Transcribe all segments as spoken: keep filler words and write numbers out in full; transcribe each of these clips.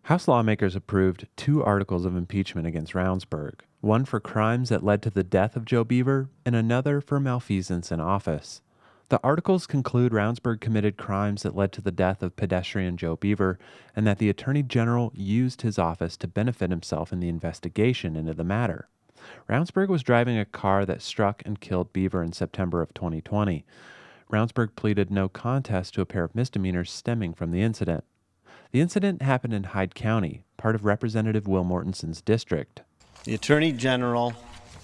House lawmakers approved two articles of impeachment against Ravnsborg, one for crimes that led to the death of Joe Boever and another for malfeasance in office. The articles conclude Ravnsborg committed crimes that led to the death of pedestrian Joe Boever and that the Attorney General used his office to benefit himself in the investigation into the matter. Ravnsborg was driving a car that struck and killed Boever in September of twenty twenty. Ravnsborg pleaded no contest to a pair of misdemeanors stemming from the incident. The incident happened in Hyde County, part of Representative Will Mortenson's district. The Attorney General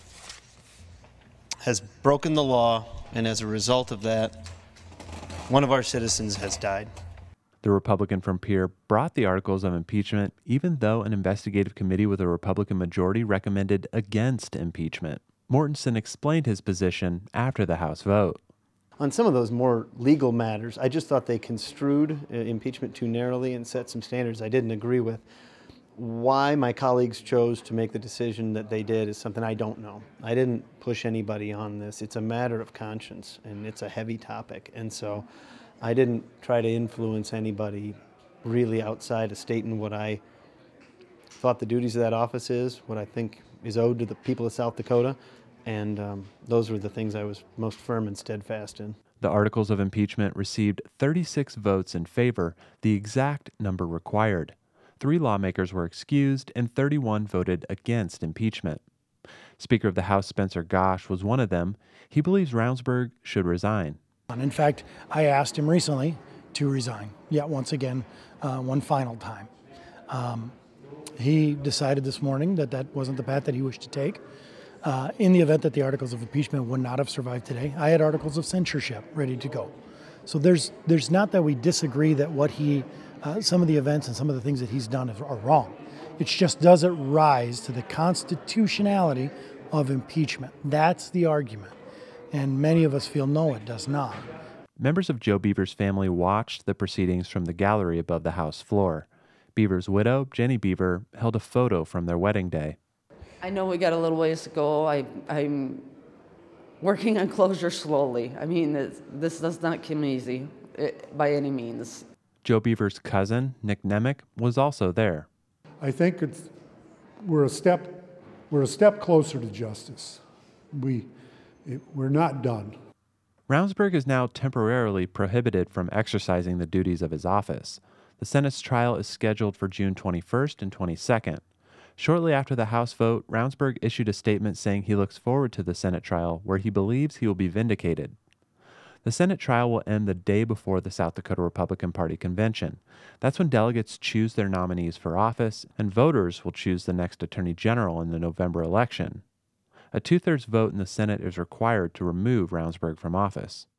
has broken the law, and as a result of that, one of our citizens has died. The Republican from Pierre brought the articles of impeachment, even though an investigative committee with a Republican majority recommended against impeachment. Mortenson explained his position after the House vote. On some of those more legal matters, I just thought they construed uh, impeachment too narrowly and set some standards I didn't agree with. Why my colleagues chose to make the decision that they did is something I don't know. I didn't push anybody on this. It's a matter of conscience, and it's a heavy topic. And so I didn't try to influence anybody really outside of stating what I thought the duties of that office is, what I think is owed to the people of South Dakota. And um, those were the things I was most firm and steadfast in. The articles of impeachment received thirty-six votes in favor, the exact number required. Three lawmakers were excused and thirty-one voted against impeachment. Speaker of the House Spencer Gosch was one of them. He believes Ravnsborg should resign. In fact, I asked him recently to resign, yet once again, uh, one final time. Um, he decided this morning that that wasn't the path that he wished to take. Uh, in the event that the articles of impeachment would not have survived today, I had articles of censorship ready to go. So there's there's not that we disagree that what he, uh, some of the events and some of the things that he's done are wrong. It just doesn't rise to the constitutionality of impeachment. That's the argument. And many of us feel no, it does not. Members of Joe Boever's family watched the proceedings from the gallery above the House floor. Boever's widow, Jenny Boever, held a photo from their wedding day. I know we got a little ways to go. I, I'm working on closure slowly. I mean, this, this does not come easy it, by any means. Joe Boever's cousin, Nick Nemec, was also there. I think it's, we're a step we're a step closer to justice. We it, we're not done. Ravnsborg is now temporarily prohibited from exercising the duties of his office. The Senate's trial is scheduled for June twenty-first and twenty-second. Shortly after the House vote, Ravnsborg issued a statement saying he looks forward to the Senate trial where he believes he will be vindicated. The Senate trial will end the day before the South Dakota Republican Party convention. That's when delegates choose their nominees for office, and voters will choose the next Attorney General in the November election. A two-thirds vote in the Senate is required to remove Ravnsborg from office.